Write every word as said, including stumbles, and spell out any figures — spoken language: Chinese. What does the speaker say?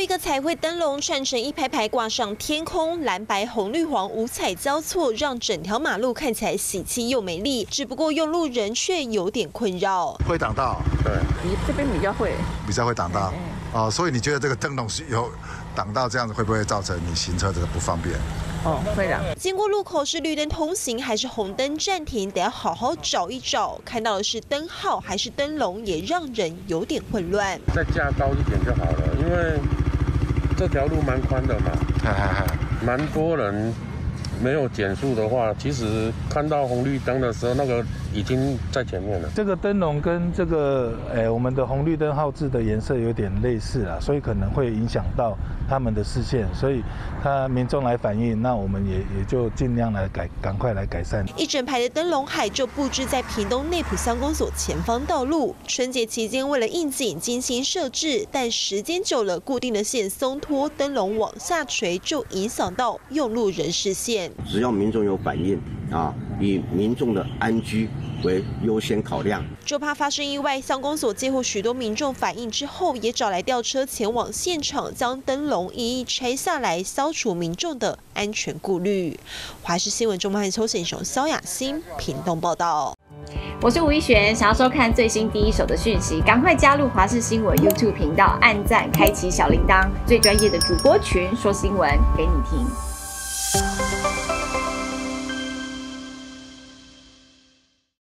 一个彩绘灯笼串成一排排挂上天空，蓝白红绿黄五彩交错，让整条马路看起来喜气又美丽。只不过用路人却有点困扰， 会挡到， 对， 你这边比较会， 比较会挡到。哦，所以你觉得这个灯笼是有挡到这样子，会不会造成你行车这个不方便？ 哦，会的。 经过路口是绿灯通行还是红灯暂停，得要好好找一找。看到的是灯号还是灯笼，也让人有点混乱。 再架高一点就好了，因为这条路蛮宽的嘛，蛮多人。没有减速的话，其实看到红绿灯的时候，那个已经在前面了。 这个灯笼跟这个诶我们的红绿灯号志的颜色有点类似啊，所以可能会影响到他们的视线，所以他民众来反映，那我们也也就尽量来改，赶快来改善。 一整排的灯笼海就布置在屏东内埔乡公所前方道路。春节期间为了应景精心设置，但时间久了，固定的线松脱，灯笼往下垂，就影响到用路人视线。 只要民众有反应啊，以民众的安居为优先考量， 就怕发生意外。乡公所接获许多民众反映之后，也找来吊车前往现场，将灯笼一一拆下来，消除民众的安全顾虑。华视新闻中汉邱显雄、萧雅欣屏东报道。 我是吴一璇，想要收看最新第一手的讯息，赶快加入华视新闻 YouTube 频道，按赞，开启小铃铛，最专业的主播群说新闻给你听。